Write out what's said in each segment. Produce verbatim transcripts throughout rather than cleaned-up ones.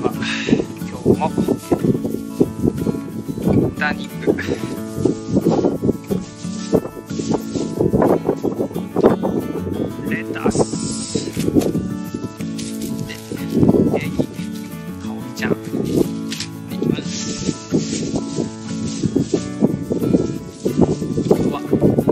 は今日も豚肉レタスでネギ、かおりちゃんでいきます。肉は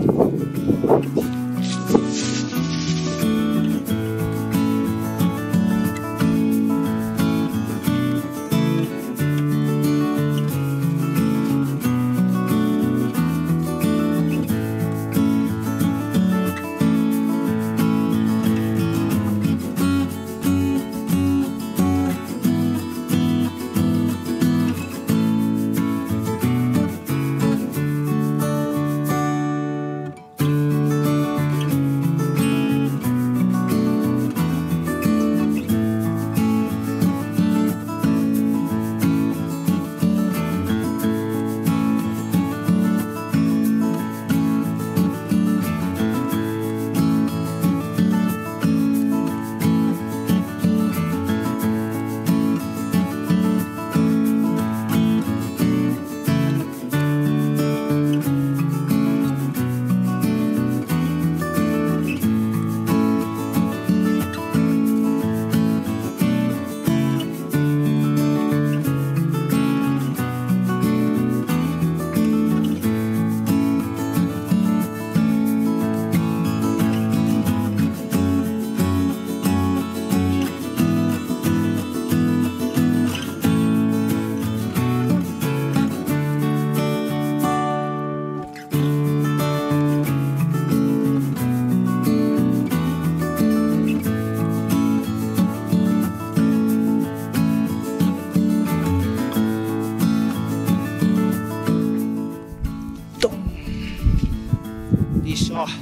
よいしょ。はい、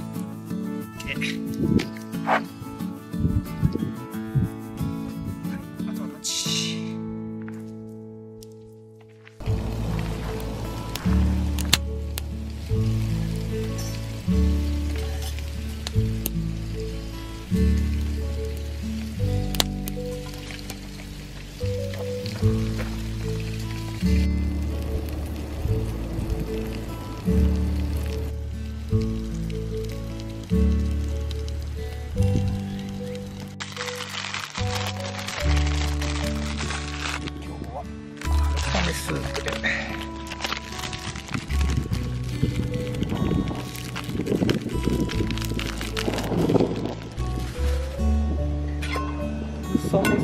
あとはランチ。スープでそうです。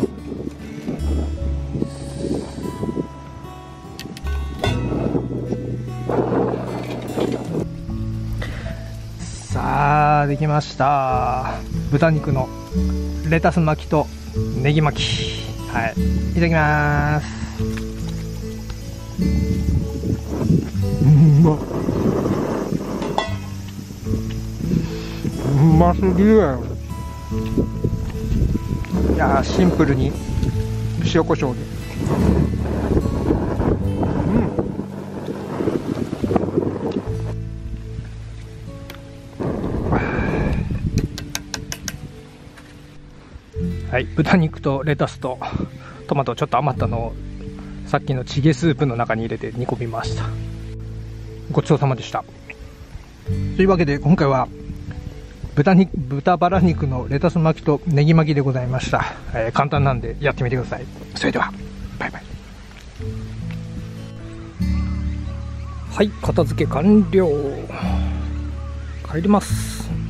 さあできました。豚肉のレタス巻きとネギ巻き、はい、いただきます。うまっ、うますぎるやろ。いやー、シンプルに塩コショウで、うん、はい、豚肉とレタスとトマトちょっと余ったのをさっきのチゲスープの中に入れて煮込みました。ごちそうさまでした。というわけで今回は豚肉、豚バラ肉のレタス巻きとネギ巻きでございました。えー、簡単なんでやってみてください。それではバイバイ。はい、片付け完了。帰ります。